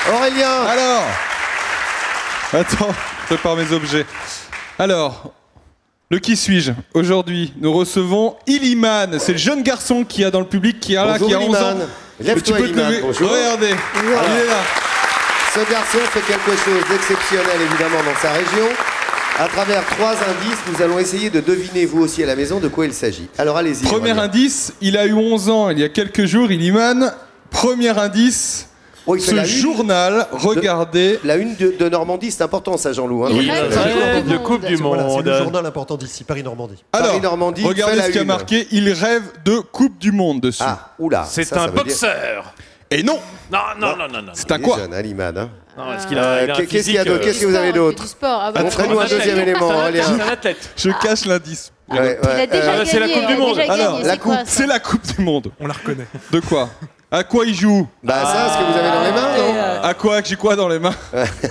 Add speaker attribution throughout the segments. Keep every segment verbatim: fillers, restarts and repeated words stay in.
Speaker 1: Aurélien.
Speaker 2: Alors. Attends, je prépare mes objets. Alors, le qui suis-je? Aujourd'hui, nous recevons Illiman. C'est le jeune garçon qui a dans le public qui a là,
Speaker 1: Bonjour,
Speaker 2: qui a onze ans.
Speaker 1: Lève-toi,
Speaker 2: tu peux te
Speaker 1: Illiman.
Speaker 2: lever.
Speaker 1: Bonjour.
Speaker 2: Regardez,
Speaker 1: Bonjour.
Speaker 2: il est là.
Speaker 1: Ce garçon fait quelque chose d'exceptionnel, évidemment, dans sa région. À travers trois indices, nous allons essayer de deviner, vous aussi à la maison, de quoi il s'agit. Alors allez-y.
Speaker 2: Premier
Speaker 1: Aurélien.
Speaker 2: indice, il a eu onze ans il y a quelques jours, Illiman. Premier indice,
Speaker 1: Oh, il fait
Speaker 2: ce
Speaker 1: la une
Speaker 2: journal, regardez.
Speaker 1: La une de, de Normandie, c'est important ça, Jean-Loup. Hein,
Speaker 3: Oui,
Speaker 1: donc,
Speaker 3: c'est
Speaker 1: euh,
Speaker 3: de Coupe du
Speaker 4: Voilà, c'est
Speaker 3: Monde.
Speaker 4: le journal important d'ici, Paris-Normandie.
Speaker 2: Alors,
Speaker 1: Paris-Normandie, fait
Speaker 2: regardez
Speaker 1: la
Speaker 2: ce qu'il y a
Speaker 1: une.
Speaker 2: marqué, il rêve de Coupe du Monde dessus.
Speaker 1: Ah, oula.
Speaker 3: C'est
Speaker 1: ça, ça
Speaker 3: un
Speaker 1: veut dire-
Speaker 3: boxeur.
Speaker 2: Et non,
Speaker 3: Non, non, non, non, non.
Speaker 2: c'est un
Speaker 1: Il est
Speaker 2: quoi?
Speaker 1: jeune, hein, Illiman, hein.
Speaker 3: Non, est-ce qu'il
Speaker 1: Euh,
Speaker 3: a, il a un
Speaker 1: qu'est-ce qu'il y a
Speaker 3: physique,
Speaker 1: d'autre?
Speaker 3: euh,
Speaker 1: Qu'est-ce que vous avez d'autre?
Speaker 5: Du sport. Ah, bah,
Speaker 1: Montrez-nous un
Speaker 3: athlète.
Speaker 1: deuxième élément,
Speaker 3: C'est un
Speaker 1: Aurélien.
Speaker 3: athlète, c'est un athlète.
Speaker 2: Je cache l'indice.
Speaker 1: Ouais, ouais,
Speaker 5: Il a déjà
Speaker 1: euh,
Speaker 5: gagné.
Speaker 3: c'est la Coupe
Speaker 5: il
Speaker 3: du
Speaker 5: a
Speaker 3: Monde.
Speaker 5: déjà gagné,
Speaker 2: Alors,
Speaker 5: c'est
Speaker 1: la
Speaker 5: quoi,
Speaker 1: coupe,
Speaker 5: ça
Speaker 2: C'est la Coupe du Monde.
Speaker 4: On la reconnaît.
Speaker 2: De quoi? À quoi il joue?
Speaker 1: Bah ça, ce que vous avez dans les mains, non?
Speaker 2: À quoi? J'ai quoi dans les mains?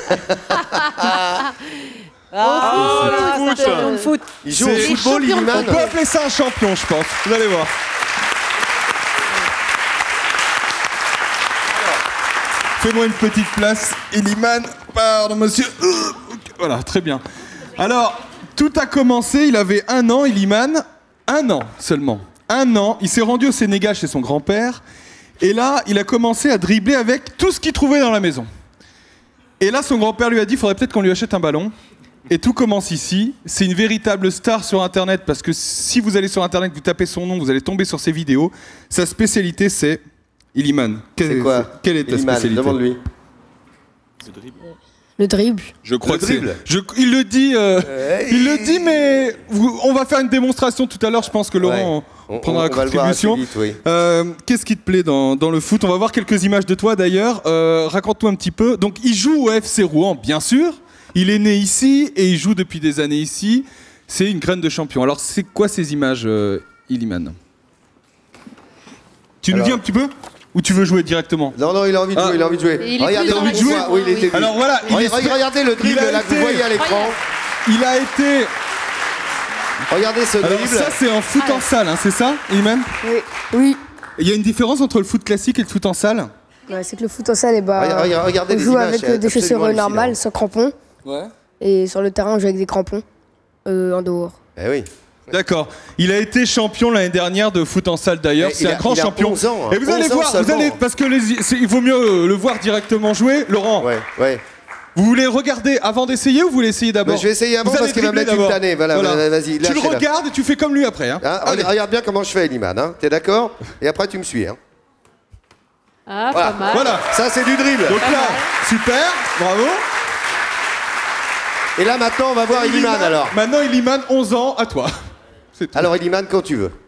Speaker 3: Ah,
Speaker 5: Oh,
Speaker 3: le
Speaker 5: ça,
Speaker 3: foot.
Speaker 5: c'est le foot.
Speaker 1: Il joue au
Speaker 2: C'est-
Speaker 1: football,
Speaker 5: champion de
Speaker 1: Illiman.
Speaker 2: On peut appeler ça un champion, je pense. Vous allez voir. Fais-moi une petite place, Illiman. Pardon, monsieur. Euh, ok, Voilà, très bien. Alors, tout a commencé, il avait un an, Illiman. Un an seulement. Un an. Il s'est rendu au Sénégal chez son grand-père. Et là, il a commencé à dribbler avec tout ce qu'il trouvait dans la maison. Et là, son grand-père lui a dit, il faudrait peut-être qu'on lui achète un ballon. Et tout commence ici. C'est une véritable star sur Internet parce que si vous allez sur Internet, vous tapez son nom, vous allez tomber sur ses vidéos. Sa spécialité, c'est Illiman.
Speaker 1: C'est quoi?
Speaker 2: Quelle est ta
Speaker 1: Illiman,
Speaker 2: spécialité?
Speaker 1: demande-lui.
Speaker 6: Le dribble.
Speaker 2: Je crois
Speaker 1: Le
Speaker 2: que c'est.
Speaker 1: dribble.
Speaker 2: je- Il le dit. euh,
Speaker 1: Euh,
Speaker 2: il le dit, mais vous- on va faire une démonstration tout à l'heure. Je pense que Laurent
Speaker 1: Ouais. On,
Speaker 2: prendra
Speaker 1: on-
Speaker 2: la
Speaker 1: on va le voir assez
Speaker 2: contribution.
Speaker 1: vite, oui.
Speaker 2: Euh, Qu'est-ce qui te plaît dans, dans le foot? On va voir quelques images de toi d'ailleurs. Euh, Raconte-nous un petit peu. Donc, il joue au F C Rouen, bien sûr. Il est né ici et il joue depuis des années ici. C'est une graine de champion. Alors, c'est quoi ces images, euh, Illiman? Tu nous
Speaker 1: Alors-
Speaker 2: dis un petit peu? Ou tu veux jouer directement?
Speaker 1: Non, non, il a envie de
Speaker 2: Ah.
Speaker 1: jouer, il a envie de jouer.
Speaker 5: Il est
Speaker 1: Regardez,
Speaker 5: plus dans
Speaker 1: une
Speaker 5: la
Speaker 1: fois,
Speaker 5: jouer.
Speaker 1: oui, il était
Speaker 2: Alors voilà, il,
Speaker 1: Regardez,
Speaker 2: est-
Speaker 1: regardez le dribble
Speaker 2: il a
Speaker 1: là que vous
Speaker 2: été-
Speaker 1: voyez à l'écran.
Speaker 2: il a été.
Speaker 1: Regardez ce
Speaker 2: Alors,
Speaker 1: dribble.
Speaker 2: ça, c'est en foot en salle, hein, c'est ça, Illiman?
Speaker 6: Oui. Oui.
Speaker 2: Il y a une différence entre le foot classique et le foot en salle?
Speaker 6: Ouais, c'est que le foot en salle, eh bah,
Speaker 1: Regardez- regardez- regardez
Speaker 6: on
Speaker 1: les
Speaker 6: joue
Speaker 1: images,
Speaker 6: avec
Speaker 1: c'est
Speaker 6: euh, des
Speaker 1: absolument
Speaker 6: chaussures
Speaker 1: hallucinant.
Speaker 6: normales, sans crampons.
Speaker 2: Ouais.
Speaker 6: Et sur le terrain, on joue avec des crampons euh, en dehors.
Speaker 1: Eh oui.
Speaker 2: D'accord. Il a été champion l'année dernière de foot en salle d'ailleurs.
Speaker 1: Eh,
Speaker 2: C'est
Speaker 1: il
Speaker 2: un
Speaker 1: a-
Speaker 2: grand
Speaker 1: il a
Speaker 2: champion.
Speaker 1: onze ans, hein.
Speaker 2: Et vous allez
Speaker 1: onze ans
Speaker 2: voir, vous
Speaker 1: seulement.
Speaker 2: allez parce que les- c'est- il vaut mieux euh, le voir directement jouer. Laurent,
Speaker 1: Ouais, ouais.
Speaker 2: vous voulez regarder avant d'essayer ou vous voulez essayer d'abord?
Speaker 1: Bah, je vais essayer avant
Speaker 2: Vous
Speaker 1: parce
Speaker 2: allez
Speaker 1: qu'il va me
Speaker 2: dribbler
Speaker 1: mettre une
Speaker 2: d'abord.
Speaker 1: tannée. Voilà, voilà, vas-y,
Speaker 2: Tu le
Speaker 1: lâchez-la.
Speaker 2: regardes et tu fais comme lui après. Hein.
Speaker 1: Hein,
Speaker 2: Allez.
Speaker 1: regarde bien comment je fais, Illiman. Hein. T'es d'accord? Et après, tu me suis. Hein.
Speaker 5: Ah,
Speaker 1: Voilà.
Speaker 5: pas mal.
Speaker 2: Voilà.
Speaker 1: Ça, c'est du dribble.
Speaker 2: Donc là, super, bravo.
Speaker 1: Et là, maintenant, on va voir Illiman alors.
Speaker 2: Maintenant, Illiman, onze ans, à toi. C'est tout.
Speaker 1: Alors, Illiman, quand tu veux.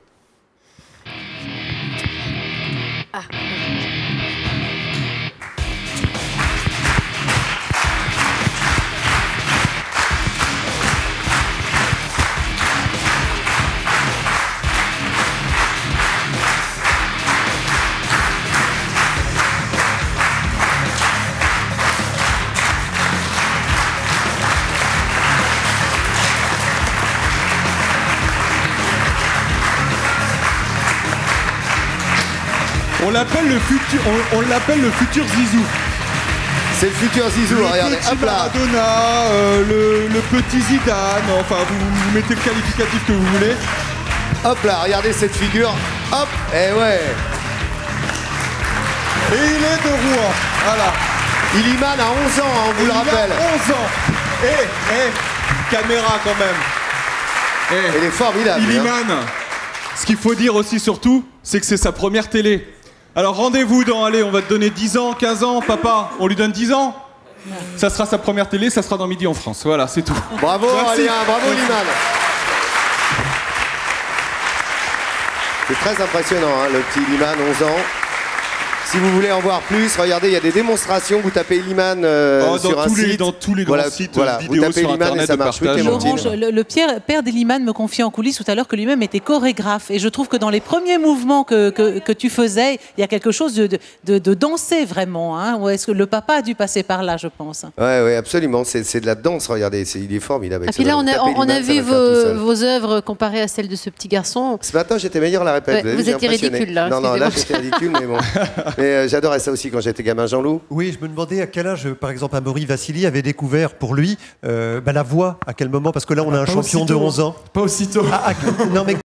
Speaker 2: On l'appelle le futur, on, on l'appelle le futur Zizou.
Speaker 1: C'est le futur Zizou,
Speaker 2: Le
Speaker 1: regardez.
Speaker 2: petit
Speaker 1: Hop là.
Speaker 2: Maradona, euh, le, le petit Zidane, enfin vous, vous mettez le qualificatif que vous voulez.
Speaker 1: Hop là, regardez cette figure. Hop. Eh ouais.
Speaker 2: Et il est de Rouen, voilà.
Speaker 1: Illiman a onze ans, hein, on vous le
Speaker 2: Il a
Speaker 1: rappelle.
Speaker 2: onze ans. Eh, eh, caméra quand même. Eh,
Speaker 1: Il est formidable. hein.
Speaker 2: Illiman, ce qu'il faut dire aussi surtout, c'est que c'est sa première télé. Alors rendez-vous dans, allez, on va te donner dix ans, quinze ans, papa, on lui donne dix ans. Ça sera sa première télé, ça sera dans Midi en France. Voilà, c'est tout.
Speaker 1: Bravo,
Speaker 2: Merci.
Speaker 1: Aurélien, bravo, Illiman. C'est très impressionnant, hein, le petit Illiman, onze ans. Si vous voulez en voir plus, regardez, il y a des démonstrations. Vous tapez Illiman euh,
Speaker 2: Oh, dans
Speaker 1: sur un
Speaker 2: tous les-
Speaker 1: site.
Speaker 2: dans tous les
Speaker 1: voilà,
Speaker 2: grands sites,
Speaker 1: voilà,
Speaker 2: euh,
Speaker 1: vous
Speaker 2: vidéos
Speaker 1: tapez
Speaker 2: sur
Speaker 1: Illiman
Speaker 2: Internet
Speaker 1: et ça
Speaker 2: de
Speaker 1: marche. Oui,
Speaker 2: partage.
Speaker 1: Clémentine.
Speaker 3: Laurent, le, le père, père d'Illiman me confiait en coulisses tout à l'heure que lui-même était chorégraphe. Et je trouve que dans les premiers mouvements que, que, que tu faisais, il y a quelque chose de, de, de, de danser vraiment. Hein, ou est-ce que le papa a dû passer par là, je pense.
Speaker 1: Ouais, ouais, absolument. C'est c'est de la danse, regardez. c'est- Il est formidable.
Speaker 5: Et
Speaker 1: avec
Speaker 5: puis
Speaker 1: ce
Speaker 5: là, on
Speaker 1: tapez
Speaker 5: a, on
Speaker 1: Illiman,
Speaker 5: a
Speaker 1: ça
Speaker 5: vu
Speaker 1: va faire tout seul.
Speaker 5: vos, vos œuvres comparées à celles de ce petit garçon.
Speaker 1: Ce matin, j'étais meilleur à la répète.
Speaker 5: Ouais,
Speaker 1: avez
Speaker 5: vous
Speaker 1: vu, j'ai
Speaker 5: étiez
Speaker 1: impressionné.
Speaker 5: ridicule, là,
Speaker 1: Non, non, là,
Speaker 5: excusez-moi.
Speaker 1: j'étais ridicule, mais bon. Mais euh, j'adorais ça aussi quand j'étais gamin, Jean-Loup.
Speaker 4: Oui, je me demandais à quel âge, par exemple, Amaury Vassili avait découvert pour lui euh, bah, la voix, à quel moment, parce que là, on a un
Speaker 2: Pas
Speaker 4: champion de
Speaker 2: aussitôt.
Speaker 4: onze ans.
Speaker 2: Pas aussitôt.
Speaker 4: Ah, ah, non, mais